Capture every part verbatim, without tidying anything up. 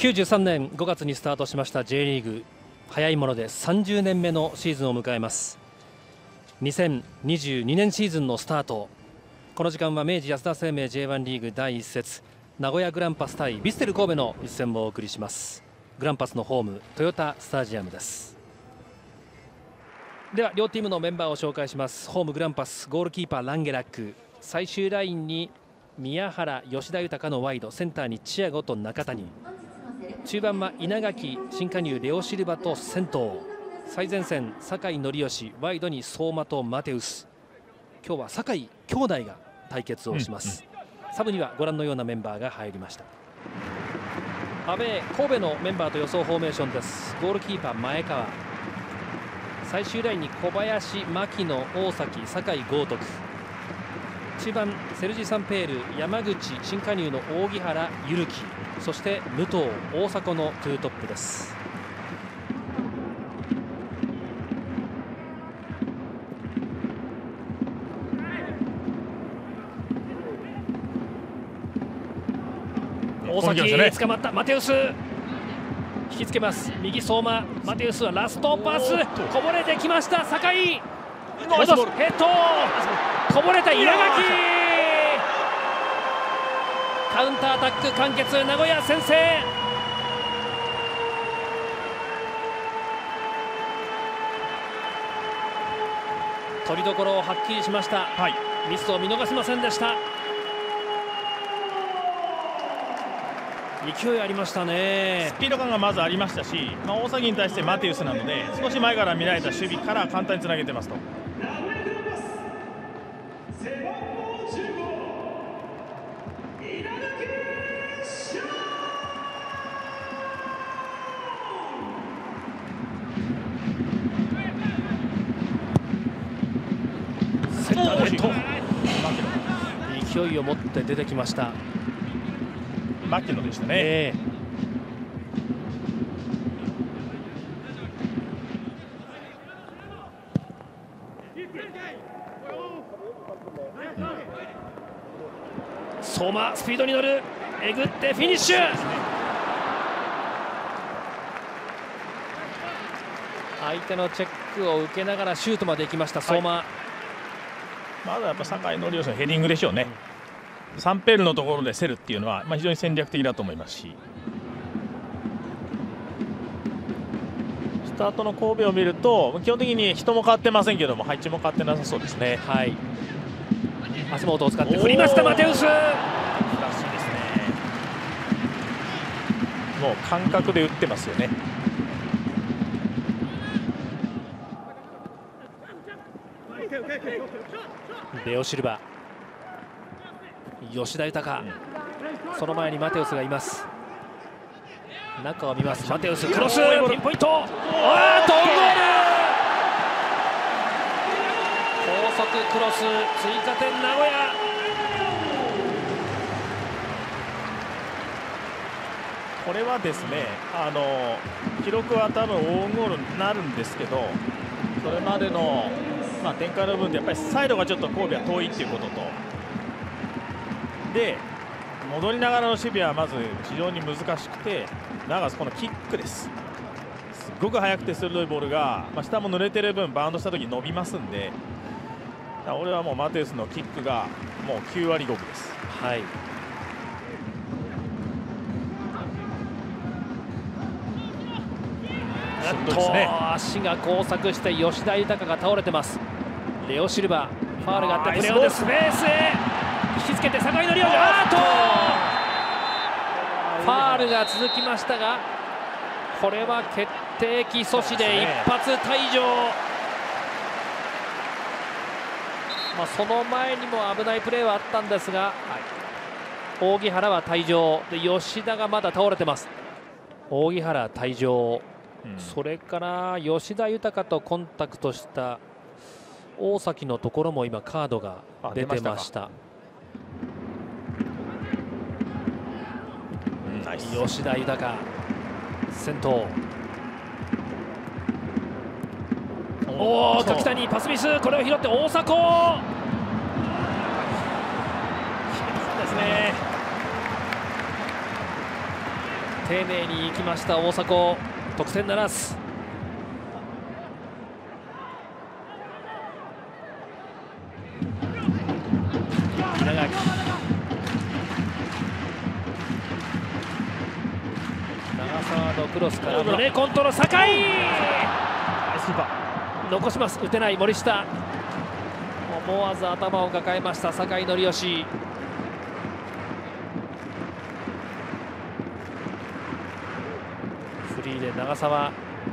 きゅうじゅうさんねんごがつにスタートしました J リーグ、早いものでさんじゅうねんめのシーズンを迎えます。にせんにじゅうにねんシーズンのスタート。この時間は明治安田生命 ジェイワン リーグだいいっ節、名古屋グランパス対ヴィッセル神戸の一戦をお送りします。グランパスのホームトヨタスタジアムです。では両チームのメンバーを紹介します。ホームグランパス、ゴールキーパーランゲラック、最終ラインに宮原、吉田豊のワイド、センターにチアゴと中谷、中盤は稲垣、新加入レオシルバとセント、最前線酒井紀義、ワイドに相馬とマテウス。今日は酒井兄弟が対決をします、うんうん、サブにはご覧のようなメンバーが入りました。アウェー神戸のメンバーと予想フォーメーションです。ゴールキーパー前川、最終ラインに小林、牧野、大崎、酒井豪徳、中盤セルジ・サンペール、山口、新加入の扇原、ゆるき、そして武藤、大迫のツートップです。大崎捕まった。マテウス引きつけます。右相馬、マテウスはラストパス、こぼれてきました。酒井戻す、ヘッドこぼれた。稲垣カウンターアタック完結、名古屋先制。取りどころをはっきりしました、はい、ミスを見逃しませんでした。勢いありましたね。 スピード感がまずありましたし、まあ、大崎に対してマテウスなので少し前から見られた守備から簡単につなげてますと。 センターネット、勢いを持って出てきました。 牧野でしたね、えーうん、相馬スピードに乗る、えぐってフィニッシュ。相手のチェックを受けながらシュートまで行きました相馬、はい、 まだやっぱ酒井紀義のヘディングでしょうね。サンペールのところで競るっていうのは、まあ、非常に戦略的だと思いますし、スタートの神戸を見ると基本的に人も変わってませんけども配置も変わってなさそうですね。 はい、足元を使って振りましたマテウス。 らしいですね。もう感覚で打ってますよね。 レオシルバ、吉田豊、うん、その前にマテウスがいます。中を見ます。マテウスクロス、ピンポイント、あーっとオウンゴール、高速クロス、追加点名古屋。 これはですね、あの記録は多分オウンゴールになるんですけど、それまでの、まあ、展開の部分でやっぱりサイドがちょっと神戸は遠いっていうことと、で戻りながらの守備はまず非常に難しくて、なおかつこのキックです。すごく速くて鋭いボールが、まあ、下も濡れてる分バウンドした時に伸びますんで、俺はもうマテウスのキックがもうきゅうわりごぶです。 はい、ですね、足が交錯して吉田豊が倒れてます。レオシルバーファウルがあってプレーオンでスペースへ引きつけて酒井紀義、あーっとファウルが続きましたが、これは決定機阻止で一発退場、まあ、その前にも危ないプレーはあったんですが、はい、扇原は退場で吉田がまだ倒れてます。扇原退場、うん、それから吉田豊とコンタクトした大崎のところも今カードが出てました。吉田豊先頭、おお柿谷パスミス、これを拾って大迫ですね。 丁寧に行きました大迫、得点ならず。稲垣、長沢のクロスから胸コントロール、酒井残します。打てない森下、思わず頭を抱えました酒井紀義。フリーで長沢、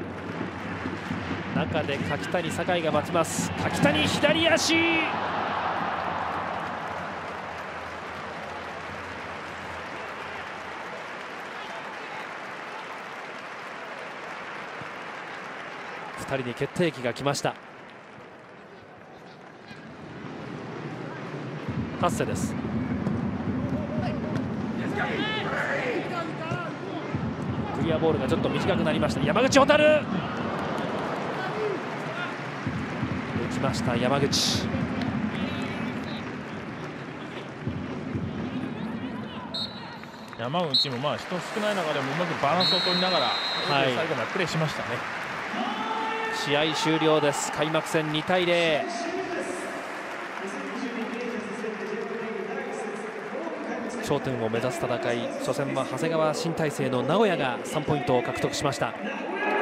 中で柿谷、酒井が待ちます。柿谷左足、ふたりに決定機が来ました。ハッセです。クリアボールがちょっと短くなりました。山口蛍、打ちました山口。 山口もまあ人少ない中でもうまくバランスを取りながら、はい、最後までプレーしましたね。 試合終了です。開幕戦にたいゼロ。頂点を目指す戦い、初戦は長谷川新体制の名古屋がさんポイントを獲得しました。